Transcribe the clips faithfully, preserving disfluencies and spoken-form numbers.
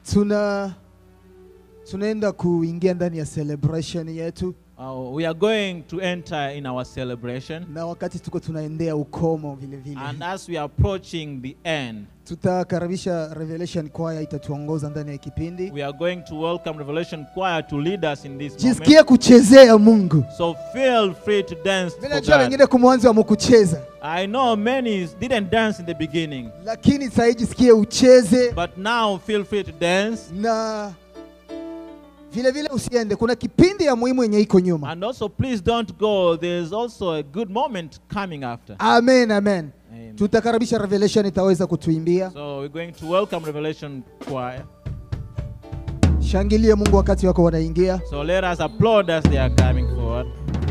Tuna tunaenda kuingia ndani ya celebration yetu. Uh, we are going to enter in our celebration. Na wakati tuko tunaendea ukomo vile vile. And as we are approaching the end, tutakaribisha Revelation Choir itatuongoza ndani ya kipindi. We are going to welcome Revelation Choir to lead us in this Jisikie moment. kuchezea Mungu. So feel free to dance for God. Wengine kumwanzo wamukucheza. I know many didn't dance in the beginning. Lakini sasa jisikie ucheze. But now feel free to dance. Na vile vile usiende, kuna kipindi ya muhimu yenye iko nyuma. And also please don't go, there's also a good moment coming after. Amen, amen. Amen. Tutakaribisha Revelation itaweza kutuimbia. So we're going to welcome Revelation Choir. Shangilie Mungu wakati wako wanaingia. So let us applaud as they are coming forward.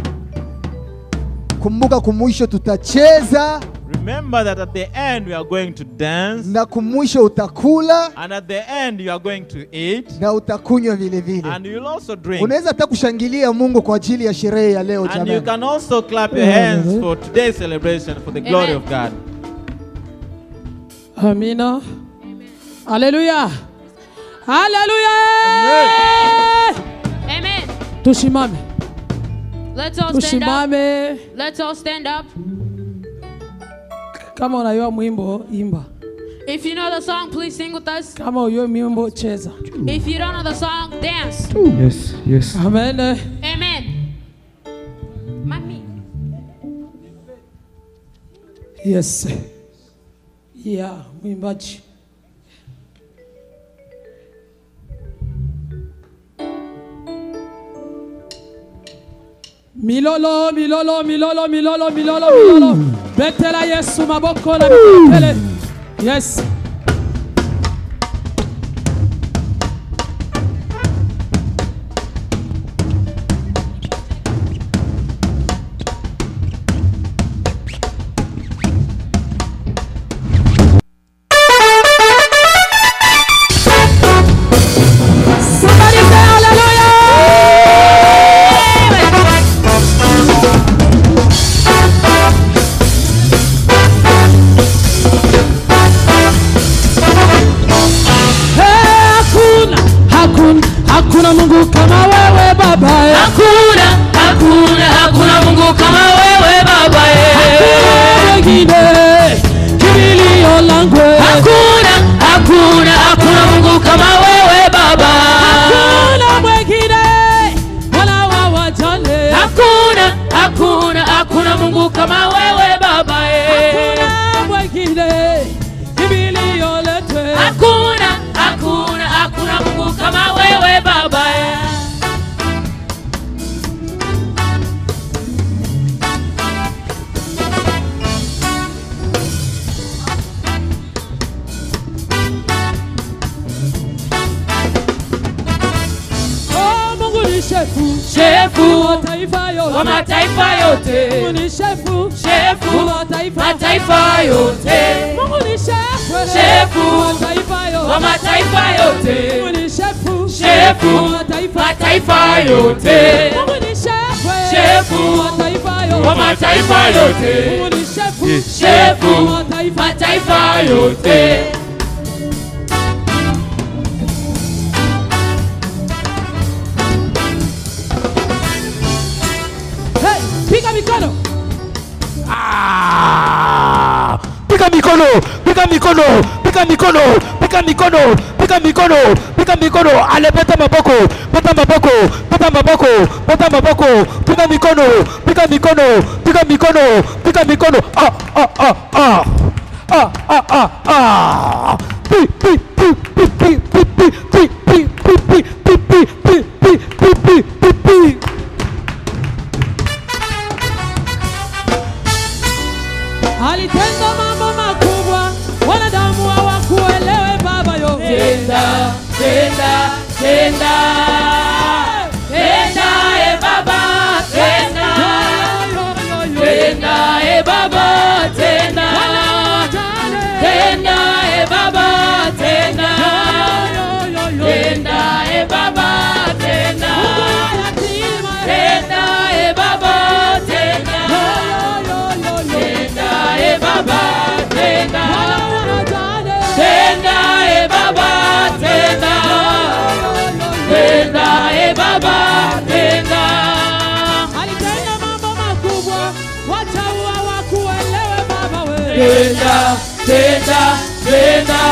Kumbuka kumwisho tutacheza. Remember that at the end we are going to dance. Na kumwisho utakula. And at the end you are going to eat. Na utakunywa vile vile. And you'll also drink. Unaweza hata kushangilia Mungu kwa ajili ya sherehe ya leo jamani. And you can also clap your hands for today's celebration for the glory of God. Amina. Hallelujah. Hallelujah. Amen. Tusimame. Let's all stand Tusimame. up. Let's all stand up. Kama unayua mwimbo imba. If you know the song, please sing with us. Kama unayua mwimbo cheza. If you don't know the song, dance. Yes, yes. Amen. Amen. Mami. Yes. Yeah, mwimbaji. Milolo, milolo, milolo, milolo, milolo, milolo. Betela Yesu maboko na betele. Yes. Hakuna Mungu kama wewe Baba. Hakuna, hakuna, hakuna Mungu kama wewe Baba. Hakuna mwingine kimbilio langu. Hakuna, hakuna, hakuna Mungu kama wewe Baba. Hakuna mwingine wala wawajane. Hakuna, hakuna, hakuna Mungu kama wewe Baba. Hakuna mwingine kimbilio letu. Hakuna, hakuna, hakuna Mungu kama wewe Baba. Oh, Mungu ni shefu, shefu wa mataifa yote, wa mataifa yote. Mungu ni shefu, shefu wa mataifa, mataifa yote. Mungu ni shefu, shefu wa mataifa yote, wa mataifa yote. Mungu ni shefu, shefu wa mataifa, mataifa yote. Mungu ni shefu, shefu wa mataifa yote, wa mataifa yote. Mungu ni shefu, shefu wa mataifa, mataifa yote. Hey, piga mikono. Ah! Piga mikono, piga mikono, piga mikono, piga mikono, piga mikono, piga mikono. Ale peta maboko, peta maboko, peta maboko, peta maboko, piga mikono, piga mikono, piga mikono, piga mikono. Ah ah ah ah. Ah ah ah ah. Pi pi pi pi pi pi pi pi pi pi pi pi pi pi pi pi pi. Alitenda mambo makubwa, wanadamu hawakuelewe Baba yo. Tenda, tenda, tenda. Tenda e Baba, tenda. Tenda e Baba, tenda. Tenda e Baba, tenda. tenda, tenda.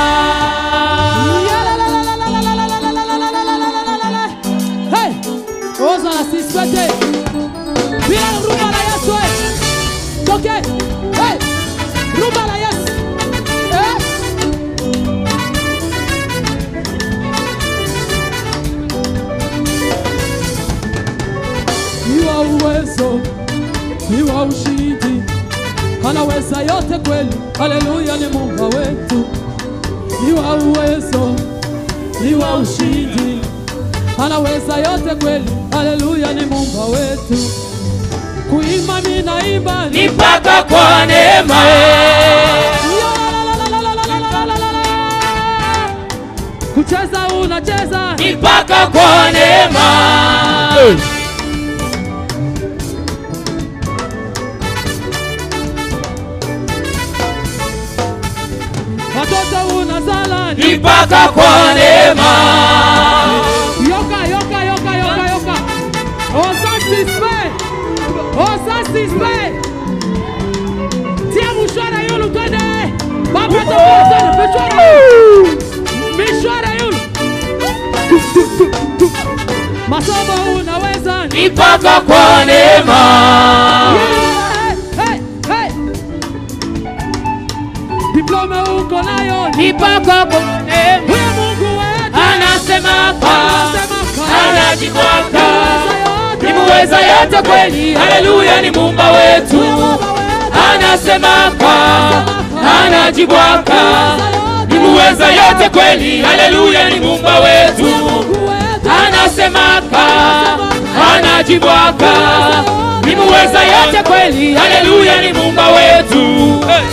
Hey, oza la sispete. Bien rumba la Yesu. Ok. Hey, rumba la Yesu. Eh? Ni wa uwezo, ni wa ushindi, anaweza yote kweli. Haleluya, ni Mungu wetu. Ni wa uwezo, ni wa ushindi, anaweza yote kweli. Haleluya, ni Mungu wetu. Kuimba mimi naimba Ni mpaka kwa neema. kucheza unacheza Ni mpaka kwa neema. watoto unazala Ni mpaka kwa neema. yoka yoka yoka yoka yoka osasispe osasispe tia mshwara yulu twende bapeto twende mshwara mshwara yulu masomo unaweza Ni mpaka kwa neema. hey, hey, hey. Diploma uko nayo Ni mpaka kwa neema. huyo Mungu wetu Anasema kwa, anasema kwa anajibwaka. yote. Ni muweza yote kweli. Haleluya, ni Muumba wetu. Anasema kwa, anajibwaka. Ni muweza yote kweli. Haleluya, ni Muumba wetu. Anasema kwa, anajibwaka. Ni muweza yote kweli. Haleluya, ni Muumba wetu. Hey.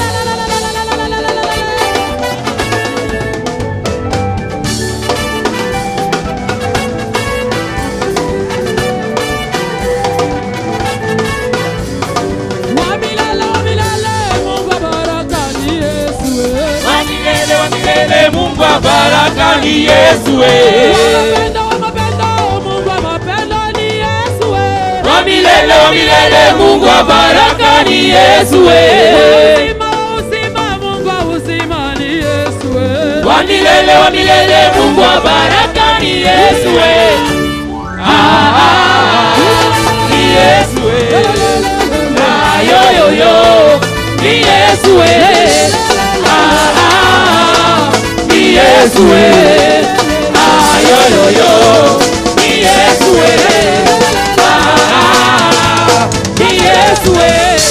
Wamilele, wamilele, Mungu wa baraka ni Yesu, eh. Wamilele, wamilele, Mungu wa baraka ni Yesu, eh. Wamapendo, wamapendo, Mungu wa mapendo ni Yesu, eh. Wamilele, wamilele, Mungu wa baraka ni Yesu, eh. Uzima, uzima, Mungu wa uzima ni Yesu, eh. Wamilele, wamilele, Mungu wa baraka ni Yesu, eh. Ah, ah, ah, ni Yesu, eh. Ah, yo, yo, yo, ni Yesu, eh. Ah, ah, ah, ni Yesu, eh. Ah, yo, yo, yo, ni Yesu, eh. Ah, ah, ah, ni Yesu, eh.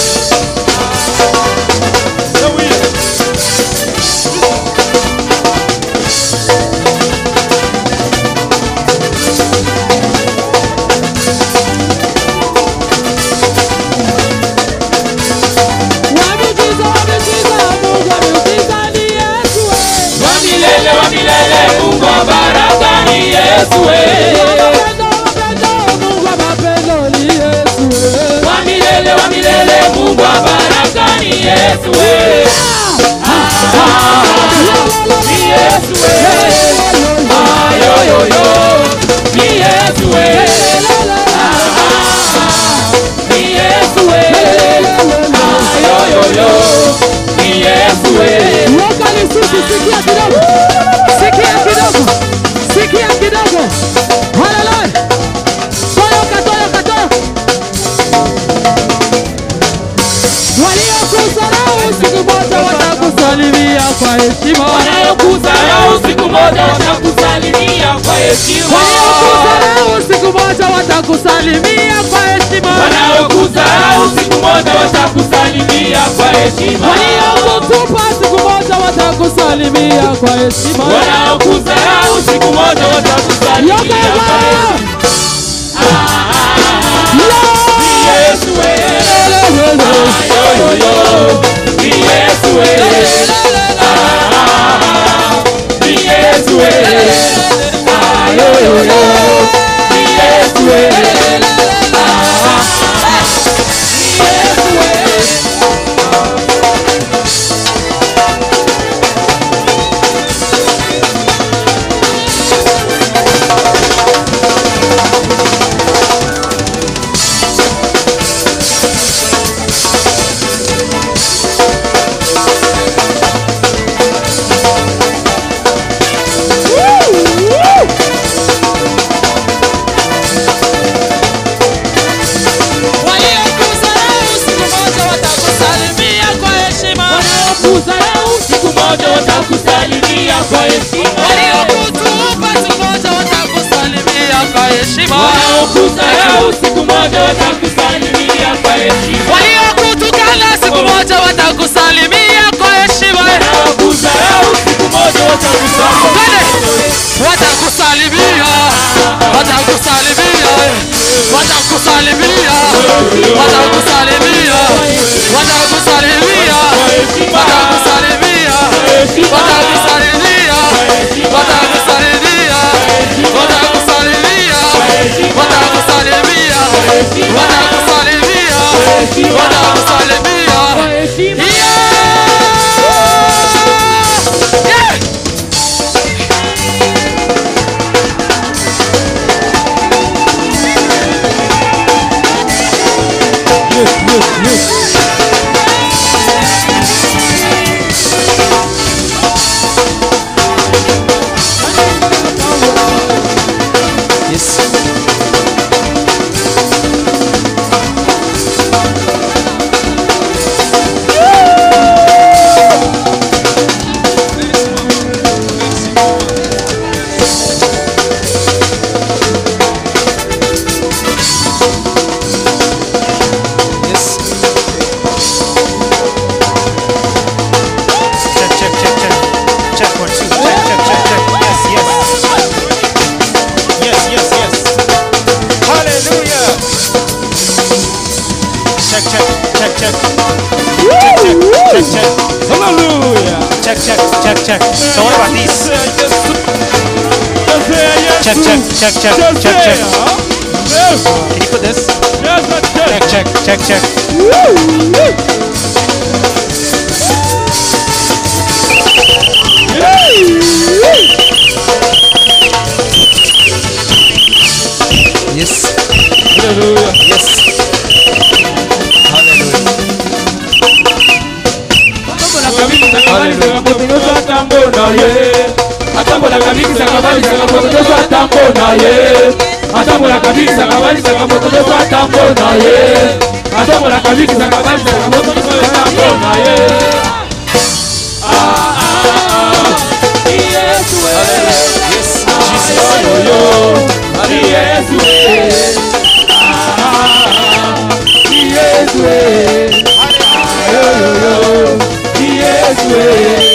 Wameujiza, wameujiza, Mungu ameujiza ni Yesu, eh. Wamilele, wamilele, Mungu wa baraka ni Yesu, eh. Wamapendo, wamapendo, Mungu wa mapendo ni Yesu, eh. Wamilele, wamilele, Mungu wa baraka ni Yesu, eh. Ah, ah, ah, ni Yesu, eh. Ah, yo, yo, yo, ni Yesu, eh. Ah, ah, ah, ni Yesu, eh. Ah, yo, yo, yo, ni Yesu, eh. Woka ni sisi, sikia kidogo. Sikia kidogo. Sikia kidogo. Haleluya. Toyoka, toyoka, toyoka. Waliokudharau siku moja watakusalimia kwa heshima. Wanayokudharau siku moja watakusalimia kwa heshima. Waliokudharau siku moja watakusalimia kwa heshima. Wanaokudharau siku moja watakusalimia kwa heshima. Waliokutupa siku moja watakusalimia kwa heshima. Wanaokudharau siku moja watakusalimia Yoka, kwa yoka. heshima. Ah, ah, ah, ni Yesu, eh. Ah, yo, yo, yo, ni Yesu, eh. Ah, ah, ah, ni Yesu, eh. Ah, yo, yo, yo, ni Yesu, eh. Ah, ah, ah, ni Yesu, eh. heshima. Wanaokusahau siku moja watakusalimia kwa heshima. Waliokutukana siku moja watakusalimia kwa heshima. Wanaokusahau siku moja watakusalimia. Watakusalimia, watakusalimia, watakusalimia, watakusalimia, watakusalimia, watakusalimia, watakusalimia, watakusalimia, watakusalimia, watakusalimia, watakusalimia, watakusalimia. Check. So what about these? Check, check, check, check, check, check. Can you put this? Check, check, check, check. Yes. Hallelujah. Yes. Atambola kabisa kabali sanga moto zo atambona ye. Atambola kabisa kabali sanga moto zo atambona ye. Atambola kabisa kabali sanga moto zo atambona ye. Ah ah Yesu Yes, Jesus. yo Yesu ah Yesu yo yo Yesu.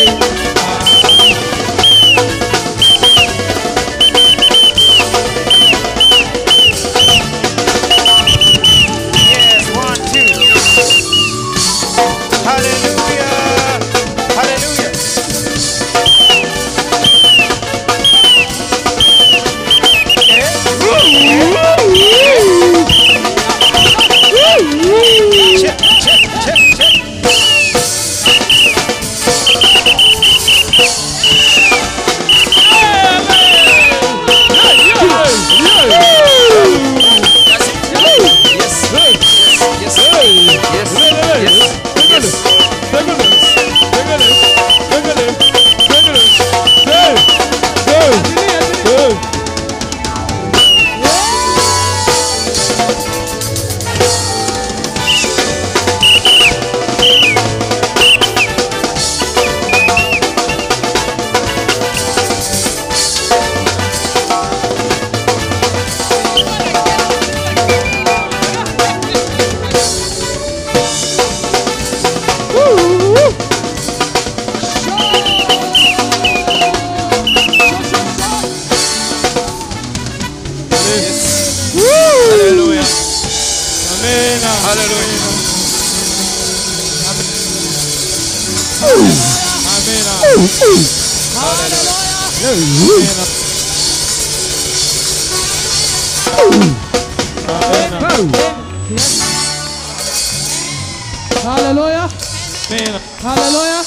Hallelujah. Hallelujah.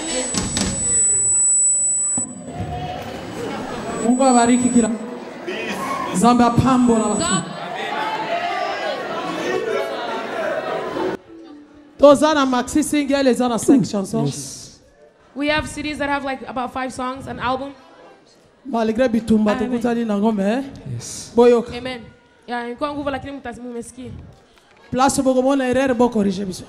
Mungu abariki kila zambi apambo na watu. Tozana maxi single zana cinq chansons. We have C Ds that have like about five songs, an album. Malgré bitumba tukutani na ngome. Yes. Boyoka. Amen. Ya nikuwa nguvu lakini mumesikia. Place bogomona erreur bo corriger biso.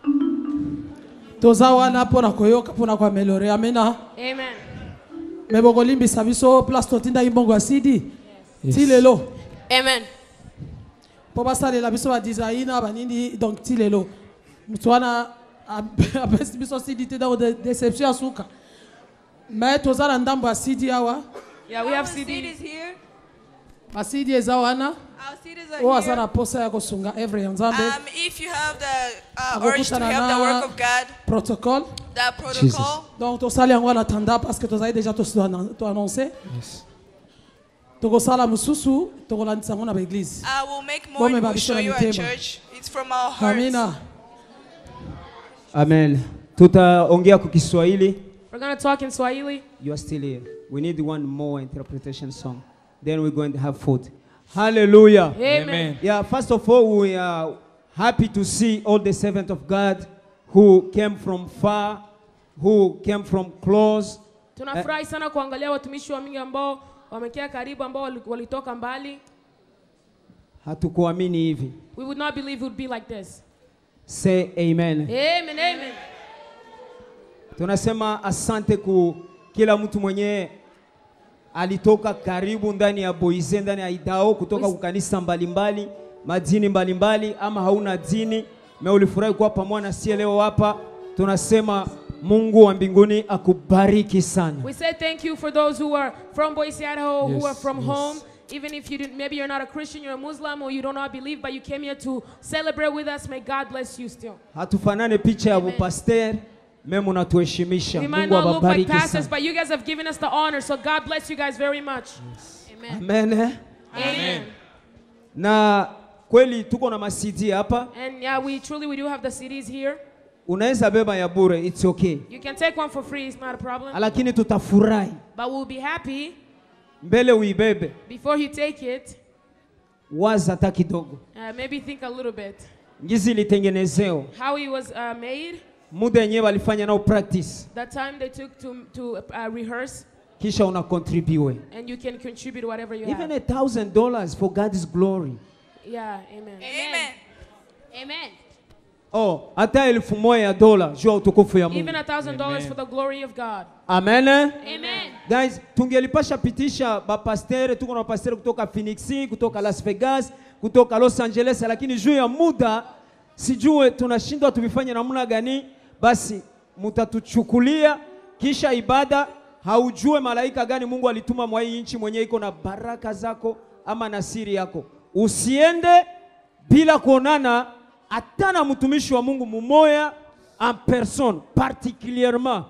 Tozawa na pona koyoka pona kwa améliorer. Amena. Amen. Mebogolimbi sabiso place totinda imbongo asidi. Yes. Tilelo. Amen. Po basalela biso ba designer banini donc ti lelo. Mutwana abesi biso C D te da de déception asuka. Mais tozala ndambo ya C D awa. Yeah, we have Our C seed D. is here. Ba C D ezawana. Our seeds are O here. asana posa ya kosunga every nzambe. Um, if you have the uh, Ako urge to kutana have the na work of God, Protocol. that protocol, Donc tosali yango na tanda parce que tozali déjà to to annoncer. Yes. Tokosala mususu tokolandisa yango na ba église. I will make more Bome and we'll babisho show na you at mitema. church. It's from our hearts. Amina. Amen. Tutaongea kwa Kiswahili. We're going to talk in Swahili. You are still here. We need one more interpretation song. Then we're going to have food. Hallelujah. Amen. Yeah, first of all, we are happy to see all the servants of God who came from far, who came from close. Tunafurahi sana kuangalia watumishi wa Mungu ambao wamekia karibu ambao wali- walitoka mbali. Hatukuamini hivi. We would not believe it would be like this. Say amen. Amen. Amen. Tunasema asante ku kila mtu mwenye alitoka karibu ndani ya Boise, ndani ya Idao, kutoka Wis- kwa kanisa mbalimbali, madini mbalimbali, ama hauna dini, na ulifurahi kuwa pamoja na sisi leo hapa. Tunasema Mungu wa mbinguni akubariki sana. We say thank you for those who are from Boise, Idaho, who Yes, are from yes. home. Even if you didn't, maybe you're not a Christian, you're a Muslim, or you do not believe, but you came here to celebrate with us. May God bless you still. Hatufanane picha ya Amen. bupaster, meme unatuheshimisha. We might Mungu not look like awabariki pastors, sana. but you guys have given us the honor, so God bless you guys very much. Amen. Amen. eh? Amen. Na kweli tuko na masidi hapa. And yeah, we truly we do have the C Ds here. Unaweza beba ya bure, it's okay. You can take one for free, it's not a problem. Lakini tutafurahi But we'll be happy mbele uibebe. before you take it. Waza hata kidogo. Uh, maybe think a little bit Ngizi ilitengenezeo. how it was uh, made, Muda yenyewe walifanya nao practice. the time they took to to uh, rehearse, Kisha una contribute. and you can contribute whatever you Even have. a thousand dollars for God's glory. Yeah, amen. Amen. Amen. Oh, hata elfu moja ya dola juu ya utukufu ya Mungu. Even a thousand dollars for the glory of God. Amen. eh? Amen. Guys, tungelipasha pitisha bapastere, tuko na pastere kutoka Phoenix, kutoka Las Vegas, kutoka Los Angeles, lakini juu ya muda sijue tunashindwa tuvifanye namna gani. Basi mutatuchukulia kisha ibada, haujue malaika gani Mungu alituma mwa hii nchi mwenye iko na baraka zako ama na siri yako. Usiende bila kuonana hata na mtumishi wa Mungu mumoya en personne particulièrement.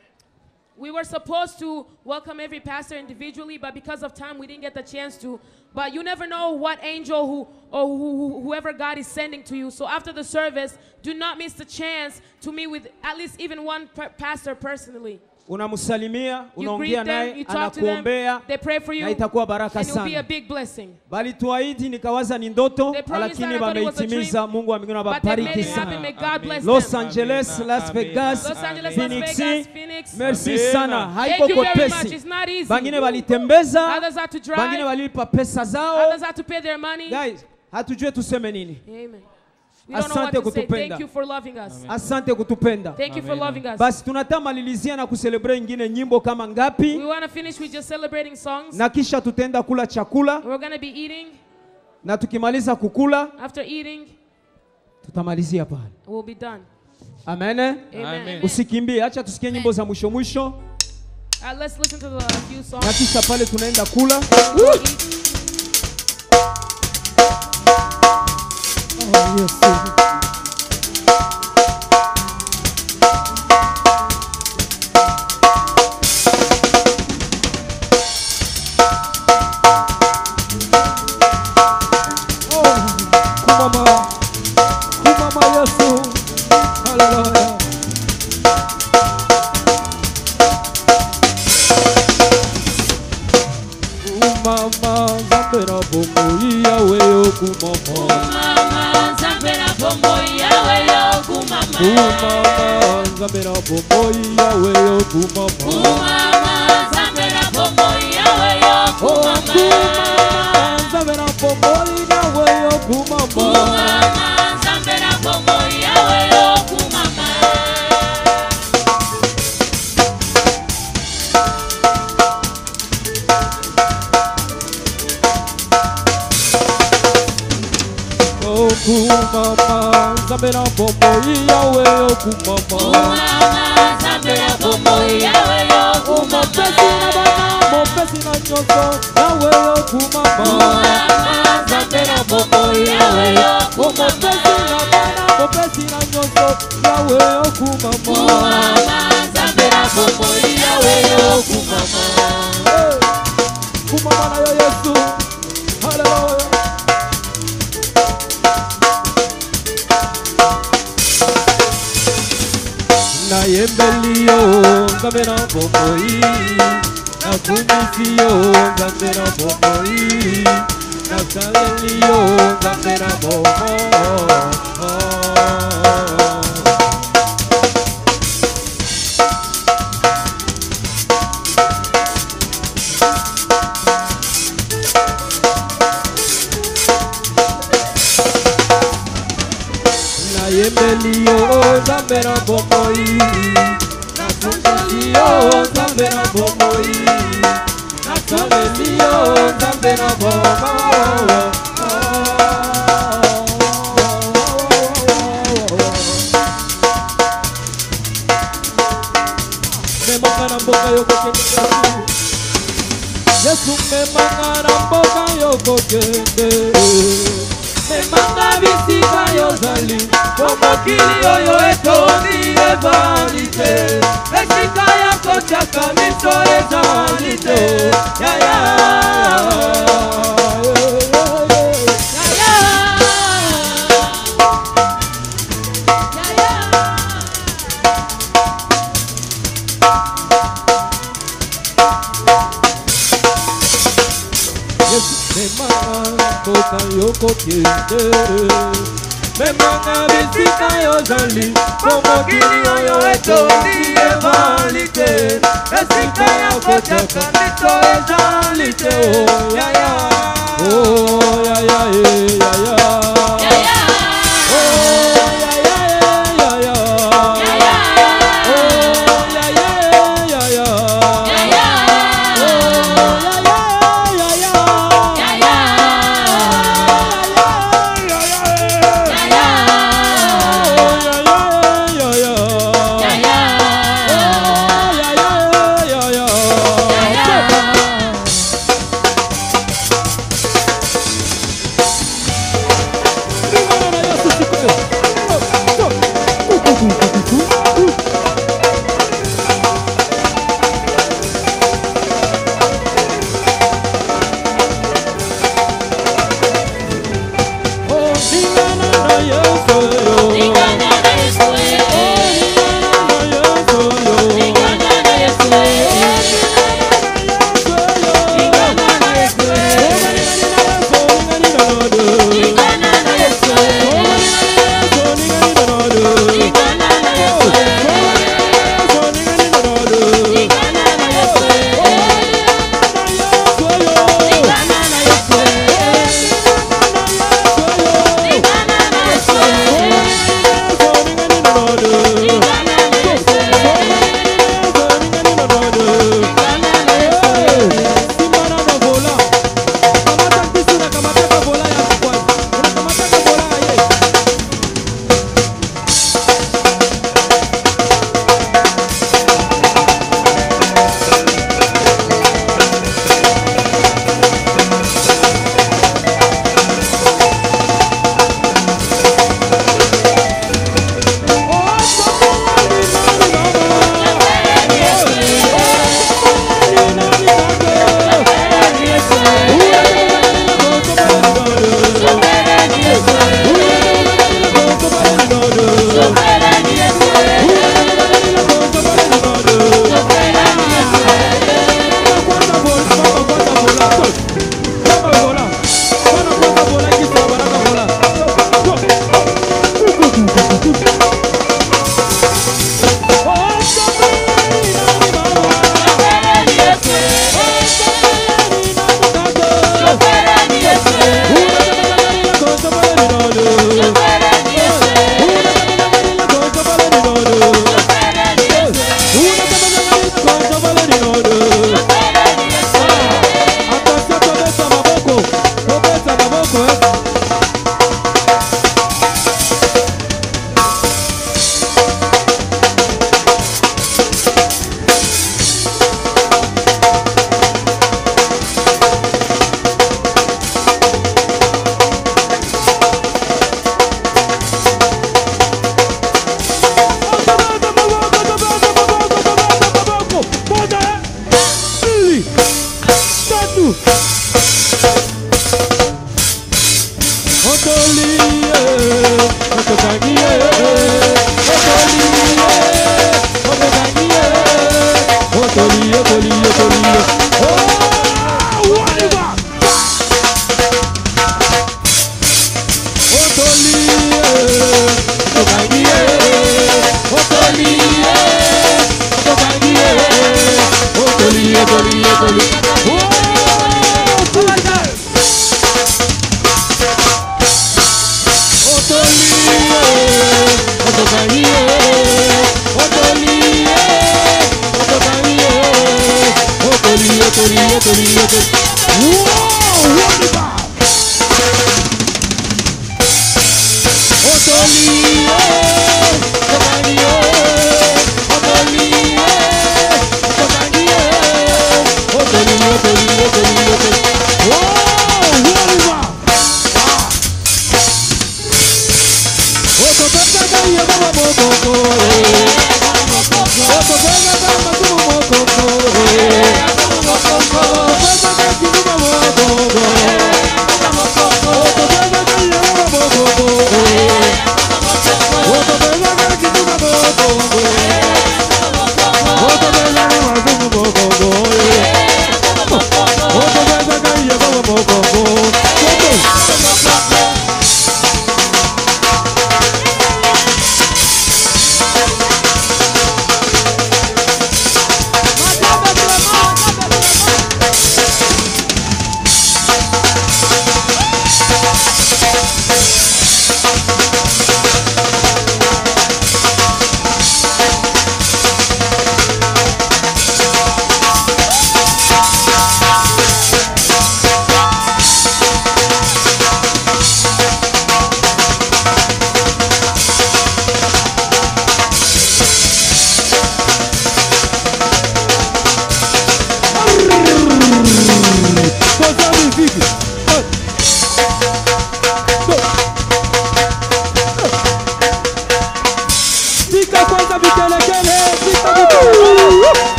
We were supposed to welcome every pastor individually, but because of time, we didn't get the chance to. But you never know what angel who or who, who, whoever God is sending to you. So after the service, do not miss the chance to meet with at least even one per pastor personally. Unamsalimia, You unaongea greet them, naye, you talk to them, anakuombea, they pray for you, na itakuwa baraka and it will be a sana. big blessing. Balituahidi nikawaza ni ndoto, They promised lakini that, I thought it was a wameitimiza. dream, Mungu wa mbinguni But they made awabariki it happen. sana. May God bless Los them. Angeles, Las Vegas, Los Angeles, Las Phoenix, Vegas, Phoenix. merci Amen. sana. Thank Haiko you very much. kopesi. It's not easy. Bangine walitembeza, Others had to drive. bangine walilipa pesa zao. Others had to pay their money. Guys, hatujue tuseme nini. Amen. We don't know what Asante to say. kutupenda. Thank you for loving us. Asante kutupenda. Thank you for loving us. Basi tunatamalizia na kuselebrate ingine nyimbo kama ngapi, We want to finish with just celebrating songs. na kisha tutaenda kula chakula, We're going to be eating. na tukimaliza kukula After eating, tutamalizia pale. we'll be done. Amen. Amen. Usikimbie, acha tusikie nyimbo za mwisho mwisho, Uh, let's listen to the few na songs. kisha pale tunaenda kula. We'll eat. Oh, yes, Lord. Kumama, kumama Yesu, haleluya. Kumama, zambera bomo iyawe yo kumama. Mama, zambera bombo yawe yo kumama. Kumama, zambera bomo iyawe yo kumama. Mama, zambera bombo yawe yo Oh, kumama. kumama, zambera bomo iyawe yo kumama. Mama, zambera bombo yawe yo kumama. kumama Zambera bombo yawe yo kumama Zambera bombo yawe yo Mopesi na bana mopesi na nyoso yawe yo kumama Zambera bombo yawe yo Mopesi na bana mopesi na nyoso yawe yo kumama Zambera bombo yawe yo kumama Kumama na yo Yesu hallelujah Na yembelio Zambera bomboyi Na kumisiyo Zambera bomboyi Na salelio Zambera bombo Na yembelio Zambera bomboyi Na kumisiyo Zambera bomboyi Na salelio Zambera bombo Memangana mboka yoko kende Yesu memangana mboka yoko kende Memanga bisika yozali Komokili oyo etoni evalite Esika yako chaka miso ezalite Ya ya Memanga mboka yoko kende Memanga bisika yozali Komokili oyo etoni evalite Esika yako chaka miso ezalite Oh ya ya Oh ya ya ya ya Ya ya Oh ya ya ya ya Ya ya Oh ya ya ya ya Ya ya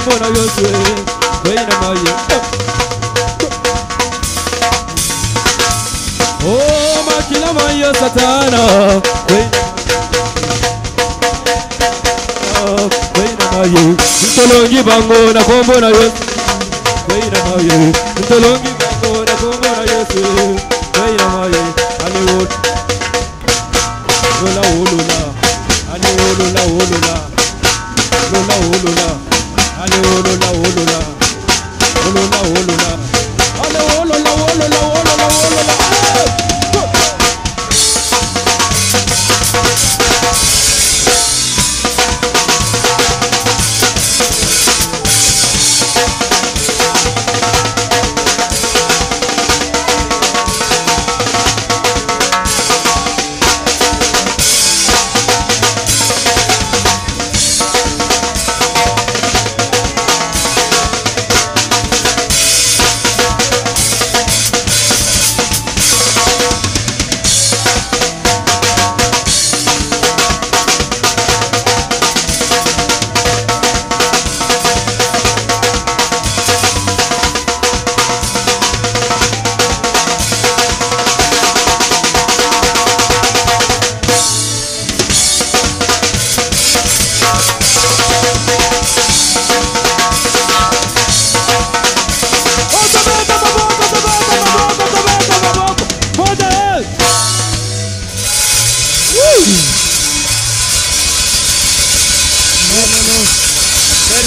kombo na Yesu weina maye oh makila maye satana weina maye ntolongi bango na kombo na Yesu weina maye ntolongi bango na kombo na Yesu weina maye Hollywood Lola olula ale olula olula Lola olula ale olula olula olula olula ale olula olula olula olula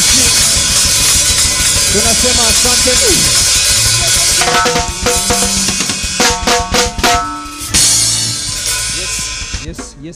Tunasema asante.